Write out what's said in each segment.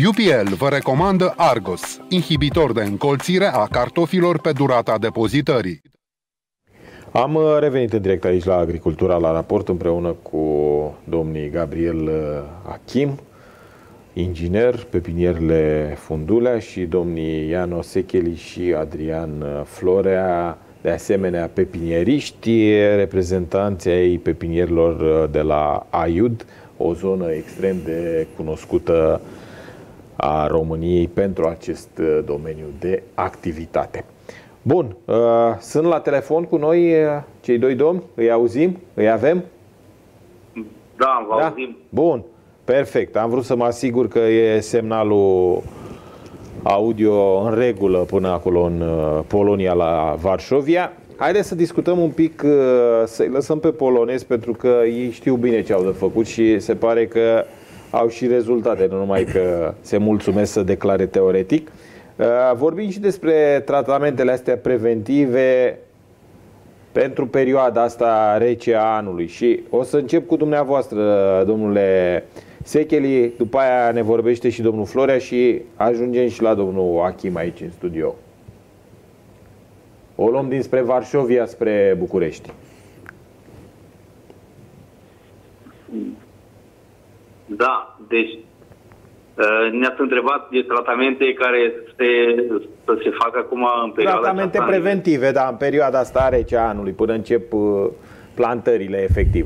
UPL vă recomandă Argos, inhibitor de încolțire a cartofilor pe durata depozitării. Am revenit în direct aici la Agricultura la raport împreună cu domnii Gabriel Achim, inginer, pepinierele Fundulea, și domnii Iano Secheli și Adrian Florea, de asemenea pepinieriști, reprezentanții ai pepinierilor de la Aiud, o zonă extrem de cunoscută a României pentru acest domeniu de activitate. Bun, sunt la telefon cu noi cei doi domni, îi auzim, îi avem? Da, vă auzim. Bun, perfect, am vrut să mă asigur că e semnalul audio în regulă până acolo în Polonia, la Varșovia. Haideți să discutăm un pic, să-i lăsăm pe polonezi, pentru că ei știu bine ce au de făcut și se pare că au și rezultate, nu numai că se mulțumesc să declare teoretic. Vorbim și despre tratamentele astea preventive pentru perioada asta rece a anului și o să încep cu dumneavoastră, domnule Secheli, după aia ne vorbește și domnul Florea și ajungem și la domnul Achim aici în studio. O luăm dinspre Varșovia spre București. Da, deci ne-ați întrebat de tratamente care să se facă acum în perioada Tratamente aceasta, preventive, da, în perioada asta rece a anului, până încep plantările efectiv.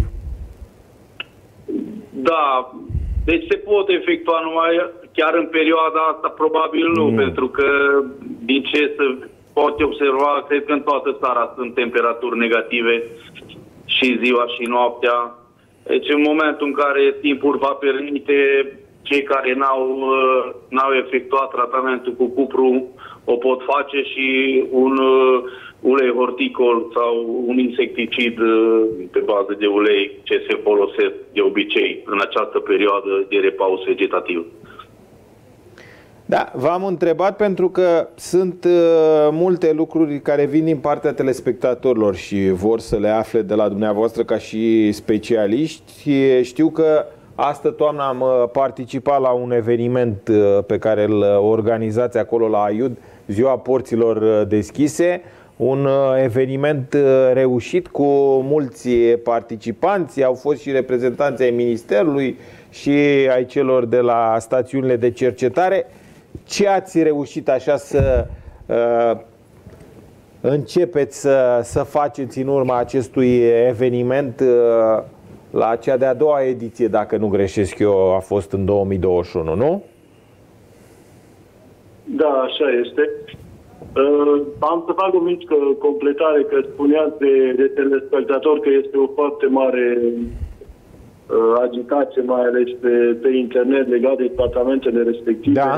Da, deci se pot efectua numai chiar în perioada asta, probabil nu, pentru că din ce se poate observa, cred că în toată țara sunt temperaturi negative și ziua și noaptea. Deci în momentul în care timpul va permite, cei care n-au efectuat tratamentul cu cupru o pot face și un ulei horticol sau un insecticid pe bază de ulei ce se folosesc de obicei în această perioadă de repaus vegetativ. Da, v-am întrebat pentru că sunt multe lucruri care vin din partea telespectatorilor și vor să le afle de la dumneavoastră ca și specialiști. Știu că astă toamnă am participat la un eveniment pe care îl organizați acolo la Aiud, Ziua Porților Deschise, un eveniment reușit cu mulți participanți, au fost și reprezentanții ai Ministerului și ai celor de la stațiunile de cercetare. Ce ați reușit așa să începeți să faceți în urma acestui eveniment? La cea de-a doua ediție, dacă nu greșesc eu, a fost în 2021, nu? Da, așa este. Am să fac o mică completare, că spuneați de telespectator că este o foarte mare agitație, mai ales pe internet, legat de tratamentele respective. Da.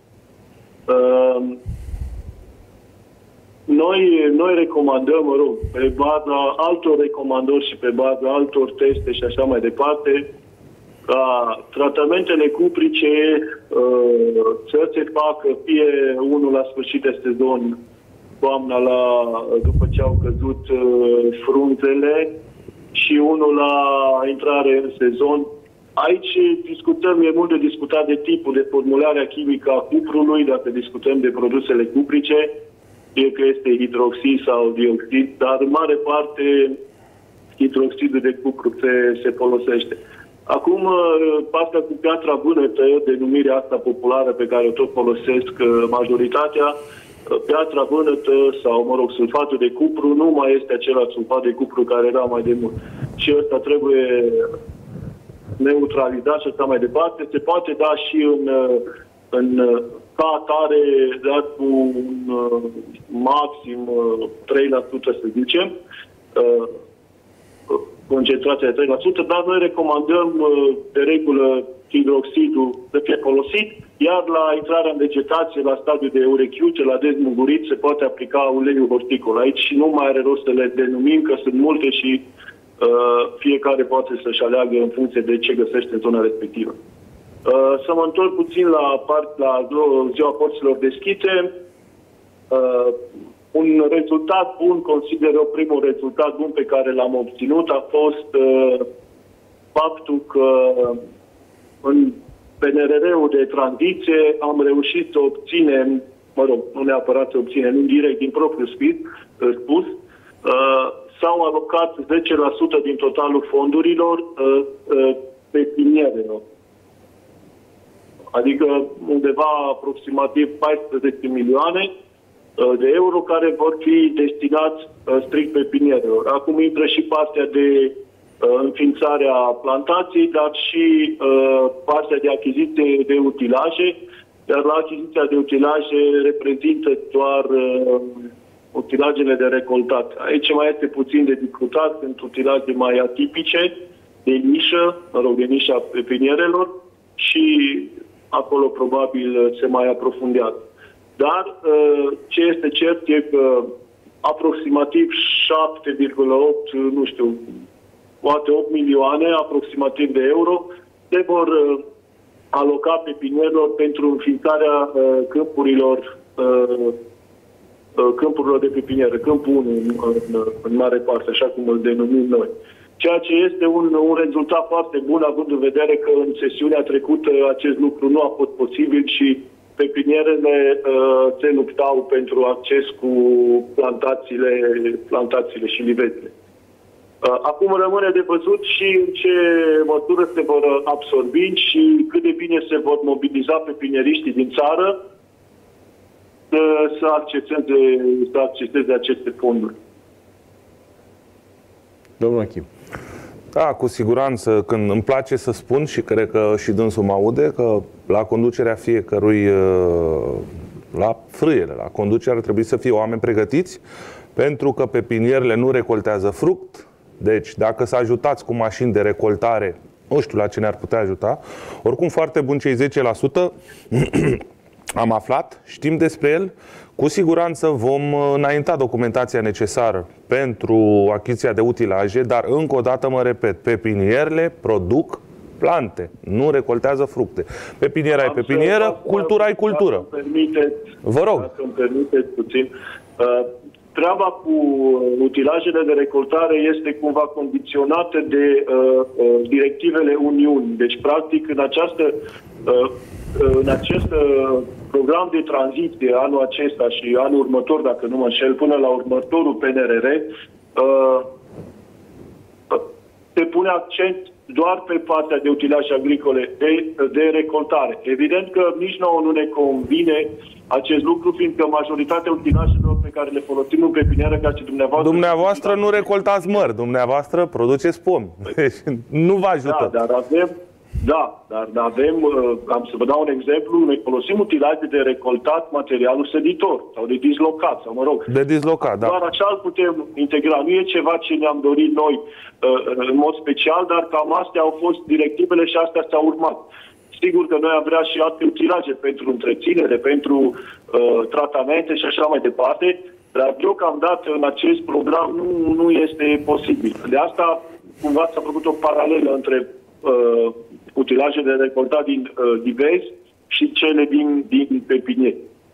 Noi recomandăm, mă rog, pe baza altor recomandări și pe baza altor teste și așa mai departe, ca tratamentele cuprice să se facă fie unul la sfârșit de sezon, toamna, după ce au căzut frunzele, și unul la intrare în sezon. Aici discutăm, e mult de discutat de tipul de formulare chimică a cuprului, dacă discutăm de produsele cuprice, fie că este hidroxid sau dioxid, dar în mare parte hidroxidul de cupru se folosește. Acum, partea cu piatra vânătă, denumirea asta populară pe care o tot folosesc majoritatea, piatra vânătă sau, mă rog, sulfatul de cupru nu mai este același sulfat de cupru care era mai de mult. Și ăsta trebuie neutralizat și așa mai departe. Se poate da și în ca atare, dat cu un maxim 3%, să zicem, concentrația de 3%, dar noi recomandăm de regulă hidroxidul să fie folosit, iar la intrarea în vegetație, la stadiul de urechiuțe, la dezmugurit, se poate aplica uleiul horticol. Aici nu mai are rost să le denumim, că sunt multe și fiecare poate să-și aleagă în funcție de ce găsește în zona respectivă. Să mă întorc puțin la Ziua Porților Deschise. Un rezultat bun, consider eu, primul rezultat bun pe care l-am obținut a fost faptul că în PNRR-ul de tranziție am reușit să obținem, mă rog, nu neapărat să obținem, nu direct, din propriul spus, s-au alocat 10% din totalul fondurilor pepinierelor. Adică undeva aproximativ 14 milioane de euro care vor fi destinați strict pepinierelor. Acum intră și partea de înființarea plantației, dar și partea de achiziție de utilaje, iar la achiziția de utilaje reprezintă doar utilajele de recoltat. Aici mai este puțin de discutat, sunt utilaje mai atipice, de nișă, mă rog, de nișa pepinierelor și acolo probabil se mai aprofundează. Dar ce este cert e că aproximativ 7,8, nu știu, poate 8 milioane aproximativ de euro se vor aloca pepinierilor pentru înființarea câmpurilor de pepiniere, câmpul 1 în mare parte, așa cum îl denumim noi. Ceea ce este un rezultat foarte bun, având în vedere că în sesiunea trecută acest lucru nu a fost posibil și pepinierele se luptau pentru acces cu plantațiile și livezile. Acum rămâne de văzut și în ce măsură se vor absorbi și cât de bine se vor mobiliza pepinieriștii din țară să acceseze aceste fonduri. Domnul Achim. Da, cu siguranță, când îmi place să spun și cred că și dânsul mă aude, că la conducerea fiecărui, la frâiele, la conducere ar trebui să fie oameni pregătiți, pentru că pepinierele nu recoltează fruct. Deci, dacă să ajutați cu mașini de recoltare, nu știu la ce ne-ar putea ajuta, oricum foarte bun cei 10%, am aflat, știm despre el, cu siguranță vom înainta documentația necesară pentru achiziția de utilaje, dar încă o dată mă repet, pepinierele produc plante, nu recoltează fructe. Pepiniera e pepinieră, cultura e cultură. Vă rog. Dacă îmi permiteți puțin, treaba cu utilajele de recoltare este cumva condiționată de directivele Uniunii. Deci, practic, în acest program de tranziție, anul acesta și anul următor, dacă nu mă înșel, până la următorul PNRR, se pune accent doar pe partea de utilaje agricole de recoltare. Evident că nici nouă nu ne convine acest lucru, fiindcă majoritatea utilajelor pe care le folosim în pepinieră, ca și dumneavoastră... Dumneavoastră nu recoltați măr, dumneavoastră produceți pomi. Nu vă ajută. Dar avem, am să vă dau un exemplu, noi folosim utilaje de recoltat materialul săditor sau de dislocat, sau mă rog. De dislocat, da. Doar așa îl putem integra. Nu e ceva ce ne-am dorit noi în mod special, dar cam astea au fost directivele și astea s-au urmat. Sigur că noi am vrea și alte utilaje pentru întreținere, pentru tratamente și așa mai departe, dar deocamdată în acest program nu este posibil. De asta cumva s-a făcut o paralelă între utilaje de recoltat din livezi și cele din pepinieri.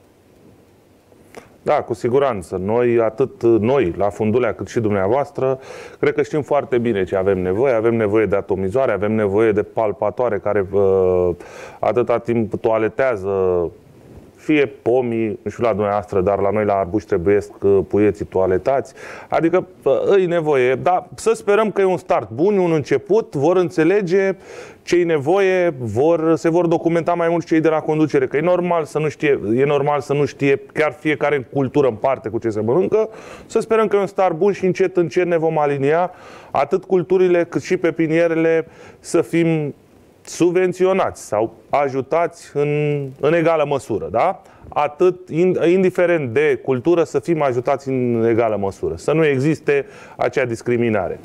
Da, cu siguranță. Noi, atât noi, la Fundulea, cât și dumneavoastră, cred că știm foarte bine ce avem nevoie. Avem nevoie de atomizoare, avem nevoie de palpatoare care atâta timp toaletează fie pomii, nu știu la dumneavoastră, dar la noi la arbuși trebuiesc puieții toaletați. Adică îi nevoie. Dar să sperăm că e un start bun, un început, vor înțelege ce-i nevoie, se vor documenta mai mult cei de la conducere, că e normal să nu știe chiar fiecare în cultură în parte cu ce se mănâncă. Să sperăm că e un start bun și încet ne vom alinia atât culturile cât și pepinierele să fim subvenționați sau ajutați în egală măsură, da? Atât, indiferent de cultură, să fim ajutați în egală măsură. Să nu existe acea discriminare.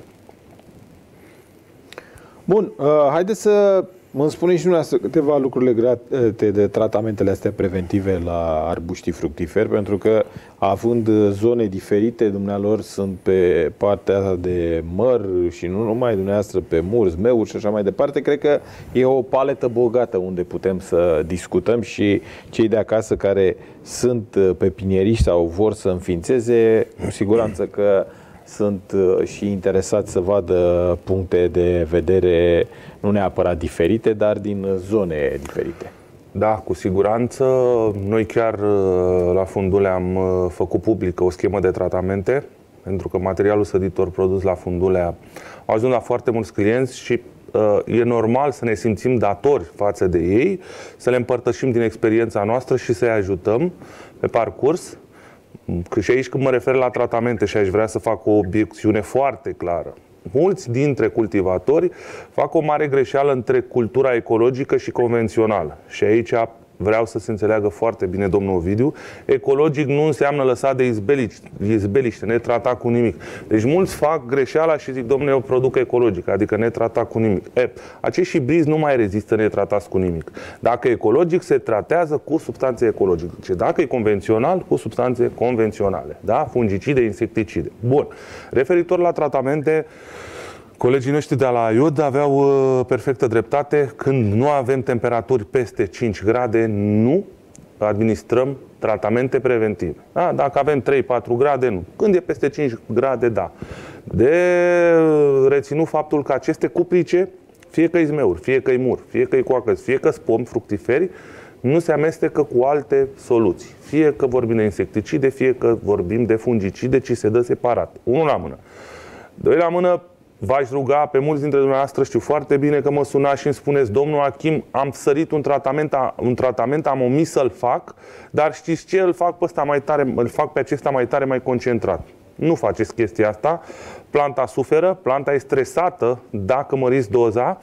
Bun, haideți să îmi spuneți și dumneavoastră câteva lucruri legate de tratamentele astea preventive la arbuștii fructiferi, pentru că, având zone diferite, dumnealor sunt pe partea de măr și nu numai dumneavoastră, pe mur, zmeuri și așa mai departe. Cred că e o paletă bogată unde putem să discutăm și cei de acasă care sunt pepinieriști sau vor să înființeze, cu siguranță că sunt și interesați să vadă puncte de vedere nu neapărat diferite, dar din zone diferite. Da, cu siguranță. Noi chiar la Fundule am făcut publică o schemă de tratamente, pentru că materialul săditor produs la Fundule a ajuns la foarte mulți clienți și e normal să ne simțim datori față de ei, să le împărtășim din experiența noastră și să-i ajutăm pe parcurs. Și aici când mă refer la tratamente și aș vrea să fac o obiecțiune foarte clară. Mulți dintre cultivatori fac o mare greșeală între cultura ecologică și convențională. Și aici vreau să se înțeleagă foarte bine, domnul Ovidiu, ecologic nu înseamnă lăsat de izbeliște, netratat cu nimic. Deci mulți fac greșeala și zic, domnule, eu produc ecologic, adică netratat cu nimic. Acești hibrizi nu mai rezistă netratați cu nimic. Dacă e ecologic, se tratează cu substanțe ecologice. Dacă e convențional, cu substanțe convenționale. Da? Fungicide, insecticide. Bun. Referitor la tratamente, colegii noștri de la IOD aveau perfectă dreptate. Când nu avem temperaturi peste 5 grade, nu administrăm tratamente preventive. Da? Dacă avem 3-4 grade, nu. Când e peste 5 grade, da. De reținut faptul că aceste cuprice, fie că-i zmeuri, fie că-i mur, fie că-i coacăți, fie că-s pomi fructiferi, nu se amestecă cu alte soluții. Fie că vorbim de insecticide, fie că vorbim de fungicide, ci se dă separat. Unul la mână. Doi la mână, v-aș ruga pe mulți dintre dumneavoastră, știu foarte bine că mă sunați și îmi spuneți, domnul Achim, am sărit un tratament, am omis să-l fac, dar știți ce, îl fac pe ăsta mai tare, îl fac pe acesta mai tare, mai concentrat. Nu faceți chestia asta. Planta suferă, planta e stresată dacă măriți doza,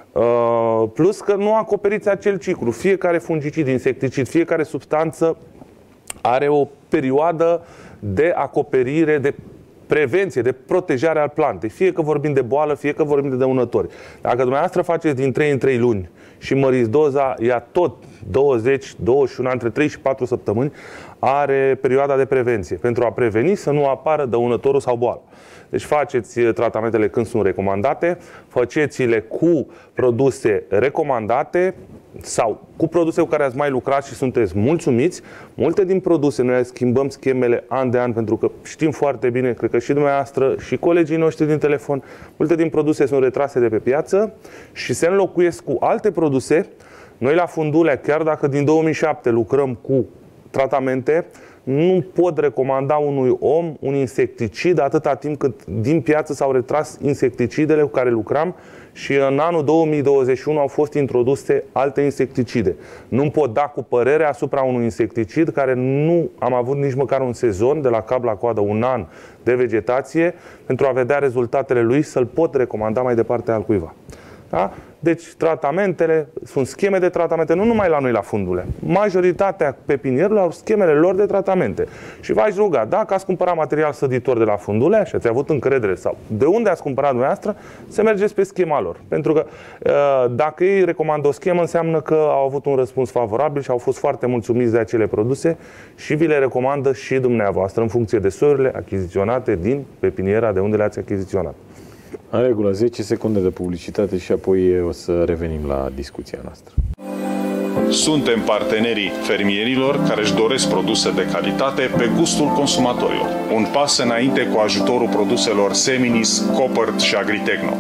plus că nu acoperiți acel ciclu. Fiecare fungicid, insecticid, fiecare substanță are o perioadă de acoperire, de prevenție, de protejare al plantei. Fie că vorbim de boală, fie că vorbim de dăunători. Dacă dumneavoastră faceți din 3 în 3 luni și măriți doza, ea tot 20, 21, între 3 și 4 săptămâni are perioada de prevenție, pentru a preveni să nu apară dăunătorul sau boală. Deci faceți tratamentele când sunt recomandate, faceți-le cu produse recomandate sau cu produse cu care ați mai lucrat și sunteți mulțumiți. Multe din produse noi schimbăm schemele an de an, pentru că știm foarte bine, cred că și dumneavoastră și colegii noștri din telefon, multe din produse sunt retrase de pe piață și se înlocuiesc cu alte produse. Noi la Fundulea, chiar dacă din 2007 lucrăm cu tratamente, nu pot recomanda unui om un insecticid atâta timp cât din piață s-au retras insecticidele cu care lucram și în anul 2021 au fost introduse alte insecticide. Nu pot da cu părere asupra unui insecticid care nu am avut nici măcar un sezon, de la cap la coadă, un an de vegetație, pentru a vedea rezultatele lui, să-l pot recomanda mai departe altcuiva. Da? Deci tratamentele, sunt scheme de tratamente, nu numai la noi la Fundule. Majoritatea pepinierilor au schemele lor de tratamente. Și v-aș ruga, dacă ați cumpărat material săditor de la Fundule și ați avut încredere sau de unde ați cumpărat dumneavoastră, să mergeți pe schema lor. Pentru că dacă ei recomandă o schemă, înseamnă că au avut un răspuns favorabil și au fost foarte mulțumiți de acele produse și vi le recomandă și dumneavoastră în funcție de soiurile achiziționate din pepiniera de unde le-ați achiziționat. În regulă, 10 secunde de publicitate și apoi o să revenim la discuția noastră. Suntem partenerii fermierilor care își doresc produse de calitate pe gustul consumatorilor. Un pas înainte cu ajutorul produselor Seminis, Copert și Agritechno.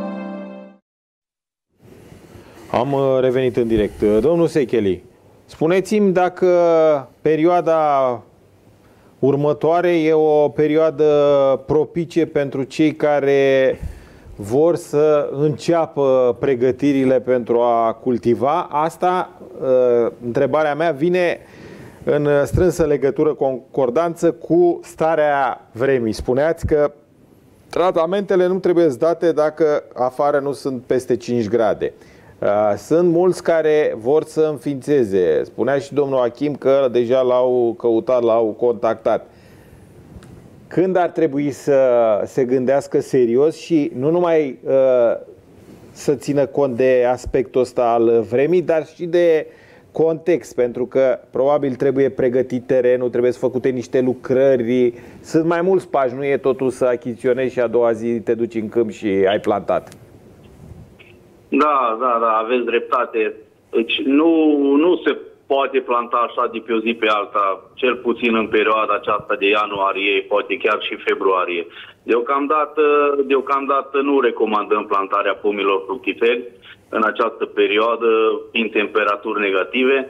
Am revenit în direct. Domnul Secheli, spuneți-mi dacă perioada următoare e o perioadă propice pentru cei care vor să înceapă pregătirile pentru a cultiva. Asta, întrebarea mea, vine în strânsă legătură, concordanță cu starea vremii. Spuneați că tratamentele nu trebuie date dacă afară nu sunt peste 5 grade. Sunt mulți care vor să înființeze. Spunea și domnul Achim că deja l-au căutat, l-au contactat. Când ar trebui să se gândească serios și nu numai să țină cont de aspectul ăsta al vremii, dar și de context, pentru că probabil trebuie pregătit terenul, trebuie să făcute niște lucrări. Sunt mai mulți pași, nu e totul să achiziționezi și a doua zi te duci în câmp și ai plantat. Da, aveți dreptate. Deci nu se poate planta așa de pe o zi pe alta, cel puțin în perioada aceasta de ianuarie, poate chiar și februarie. Deocamdată nu recomandăm plantarea pomilor fructiferi în această perioadă, în temperaturi negative.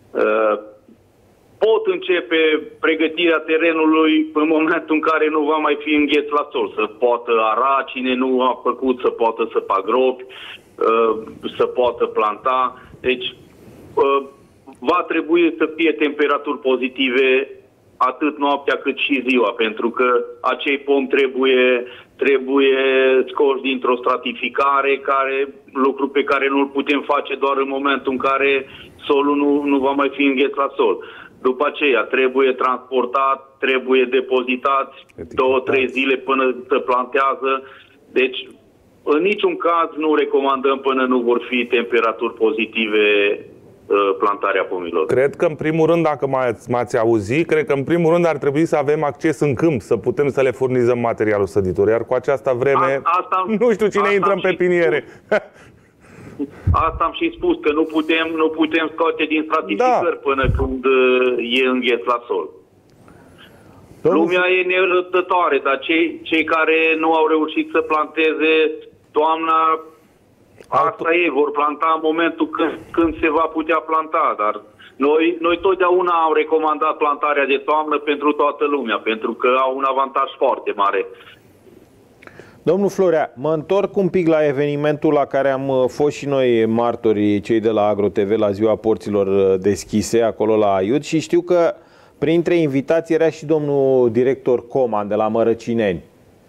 Pot începe pregătirea terenului în momentul în care nu va mai fi îngheț la sol, să poată ara cine nu a făcut, să poată săpa gropi, să poată planta. Deci va trebui să fie temperaturi pozitive atât noaptea cât și ziua, pentru că acei pomi trebuie scoși dintr-o stratificare, lucru pe care nu-l putem face doar în momentul în care solul nu va mai fi îngheț la sol. După aceea trebuie transportat, trebuie depozitat 2-3 zile până se plantează. Deci, în niciun caz nu recomandăm până nu vor fi temperaturi pozitive plantarea pomilor. Cred că, în primul rând, dacă m-ați auzit, cred că, în primul rând, ar trebui să avem acces în câmp, să putem să le furnizăm materialul săditor. Iar cu această vreme, nu știu cine intră în pepiniere. Asta am și spus, că nu putem scoate din stratificări până când e îngheț la sol. Lumea e nerăbdătoare, dar cei care nu au reușit să planteze toamna, asta e, vor planta în momentul când se va putea planta, dar noi totdeauna am recomandat plantarea de toamnă pentru toată lumea, pentru că au un avantaj foarte mare. Domnul Florea, mă întorc un pic la evenimentul la care am fost și noi martorii, cei de la AgroTV, la ziua porților deschise, acolo la Aiud, și știu că printre invitații era și domnul director Coman de la Mărăcineni.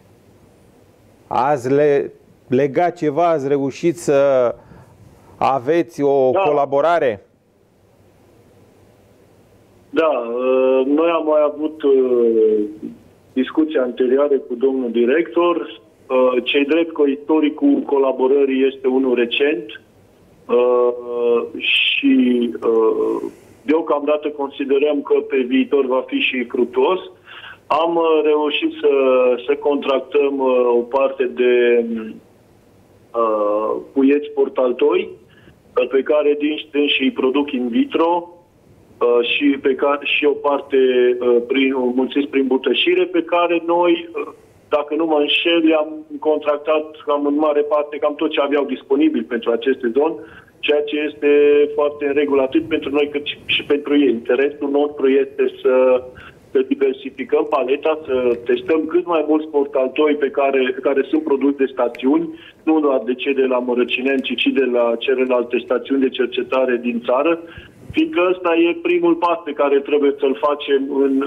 Ați legat ceva, ați reușit să aveți o colaborare? Da, noi am mai avut discuții anterioare cu domnul director. Ce-i drept că istoricul colaborării este unul recent și deocamdată considerăm că pe viitor va fi și fructuos. Am reușit să contractăm o parte de puieți portaltoi pe care dânsi îi produc in vitro și o parte mulțiți prin butășire, pe care noi, dacă nu mă înșel, i-am contractat cam în mare parte cam tot ce aveau disponibil pentru aceste zone, ceea ce este foarte în regulă atât pentru noi cât și pentru ei. Interesul nostru este să diversificăm paleta, să testăm cât mai mulți portaltoi care sunt produși de stațiuni, nu doar de cei de la Mărăcineni, ci și de la celelalte stațiuni de cercetare din țară, fiindcă ăsta e primul pas pe care trebuie să-l facem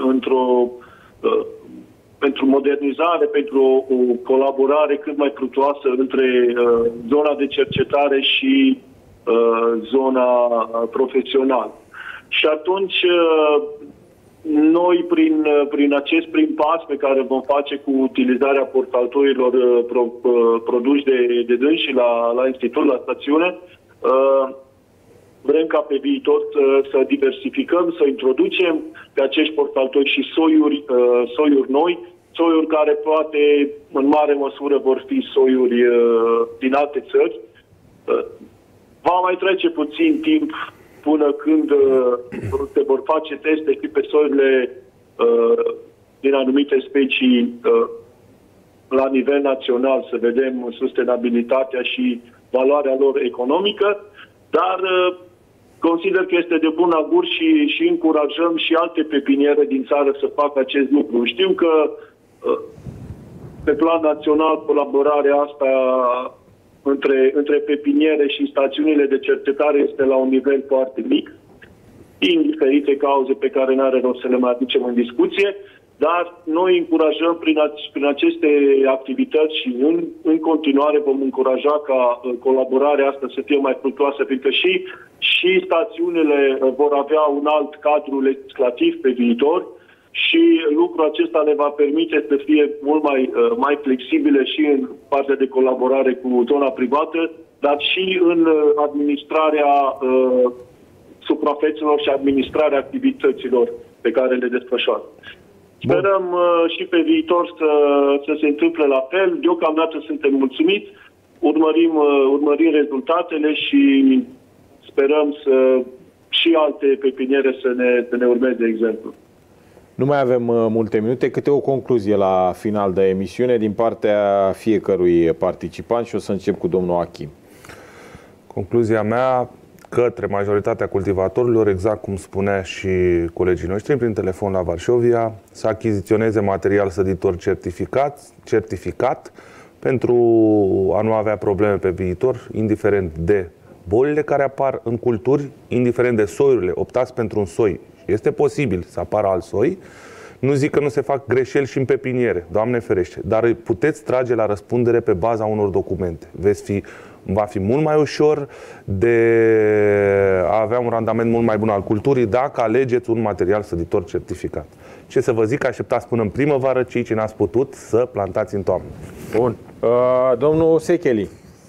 pentru modernizare, pentru o colaborare cât mai fructuoasă între zona de cercetare și zona profesională. Și atunci noi, prin acest prim pas pe care vom face cu utilizarea portaltoilor produși de dânsi la institut, la stațiune, vrem ca pe viitor să diversificăm, să introducem pe acești portaltori și soiuri noi, soiuri care poate în mare măsură vor fi soiuri din alte țări. Va mai trece puțin timp până când se vor face teste și pe soiurile din anumite specii la nivel național, să vedem sustenabilitatea și valoarea lor economică, dar consider că este de bun augur și încurajăm și alte pepiniere din țară să facă acest lucru. Știu că pe plan național colaborarea asta între pepiniere și stațiunile de cercetare este la un nivel foarte mic, din diferite cauze pe care n-are rost să le mai aducem în discuție, dar noi încurajăm prin aceste activități și în continuare vom încuraja ca colaborarea asta să fie mai fructuoasă, pentru că și stațiunile vor avea un alt cadru legislativ pe viitor și lucrul acesta le va permite să fie mult mai flexibile și în partea de colaborare cu zona privată, dar și în administrarea suprafețelor și administrarea activităților pe care le desfășoară. Sperăm și pe viitor să se întâmple la fel. Deocamdată suntem mulțumiți, urmărim rezultatele și sperăm și alte pepiniere să ne urmeze exemplu. Nu mai avem multe minute, câte o concluzie la final de emisiune din partea fiecărui participant și o să încep cu domnul Achim. Concluzia mea către majoritatea cultivatorilor, exact cum spunea și colegii noștri prin telefon la Varșovia, să achiziționeze material săditor certificat pentru a nu avea probleme pe viitor, indiferent de bolile care apar în culturi, indiferent de soiurile. Optați pentru un soi. Este posibil să apară alt soi. Nu zic că nu se fac greșeli și în pepiniere, Doamne ferește, dar puteți trage la răspundere pe baza unor documente. Va fi mult mai ușor de a avea un randament mult mai bun al culturii dacă alegeți un material săditor certificat. Ce să vă zic, așteptați până în primăvară cei ce n-ați putut să plantați în toamnă. Bun. Domnul Secheli.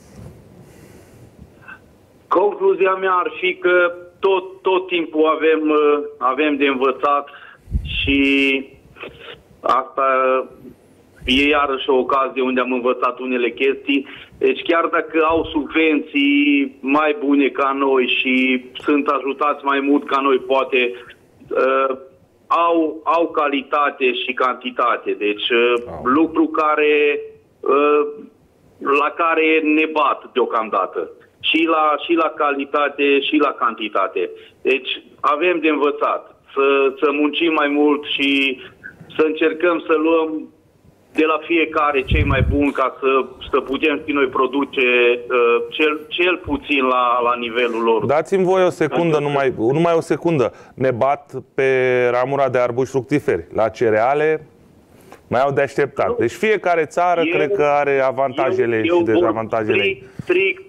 Concluzia mea ar fi că tot timpul avem de învățat și asta e iarăși o ocazie unde am învățat unele chestii. Deci chiar dacă au subvenții mai bune ca noi și sunt ajutați mai mult ca noi, poate au calitate și cantitate. Deci lucru la care ne bat deocamdată. Și la calitate și la cantitate. Deci avem de învățat să muncim mai mult și să încercăm să luăm de la fiecare cei mai buni ca să putem și noi produce cel puțin la nivelul lor. Dați-mi voi o secundă, numai o secundă. Ne bat pe ramura de arbuși fructiferi. La cereale mai au de așteptat. Deci fiecare țară cred că are avantajele și dezavantajele. Strict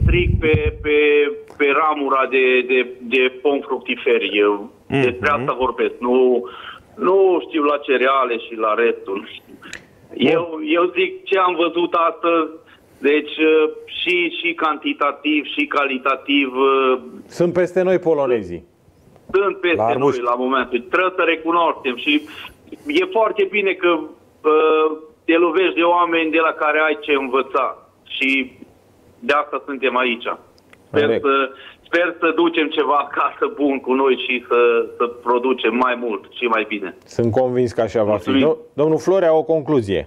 pe ramura de pom fructiferi. Despre asta vorbesc. Nu știu la cereale și la restul. Eu zic ce am văzut astăzi, deci și cantitativ și calitativ. Sunt peste noi polonezii. Sunt peste noi la momentul. Trebuie să recunoaștem și e foarte bine că te lovești de oameni de la care ai ce învăța și de asta suntem aici. Sper să ducem ceva acasă bun cu noi și să producem mai mult și mai bine. Sunt convins că așa va fi. Domnul Florea, o concluzie.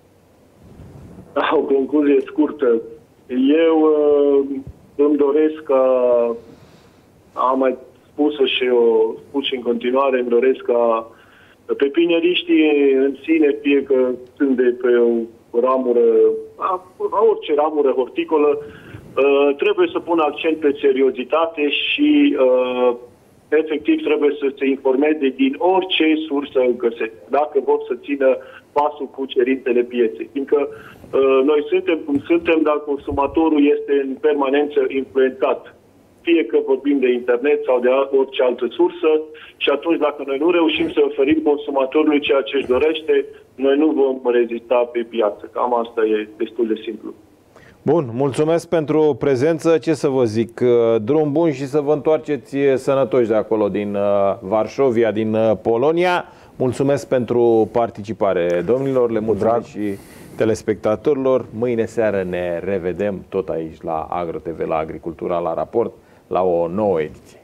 O concluzie scurtă. Eu îmi doresc am mai spus-o și eu spus și în continuare, îmi doresc ca pepinieriștii în sine, fie că sunt de pe o ramură, orice ramură horticolă, trebuie să pună accent pe seriozitate și efectiv trebuie să se informeze din orice sursă găsesc, dacă vor să țină pasul cu cerințele pieței. Fiindcă noi suntem cum suntem, dar consumatorul este în permanență influențat. Fie că vorbim de internet sau de orice altă sursă și atunci dacă noi nu reușim să oferim consumatorului ceea ce își dorește, noi nu vom rezista pe piață. Cam asta e destul de simplu. Bun, mulțumesc pentru prezență. Ce să vă zic, drum bun și să vă întoarceți sănătoși de acolo din Varșovia, din Polonia. Mulțumesc pentru participare, domnilor, le mulțumesc și telespectatorilor. Mâine seară ne revedem tot aici la Agro TV, la Agricultura la Raport, la o nouă ediție.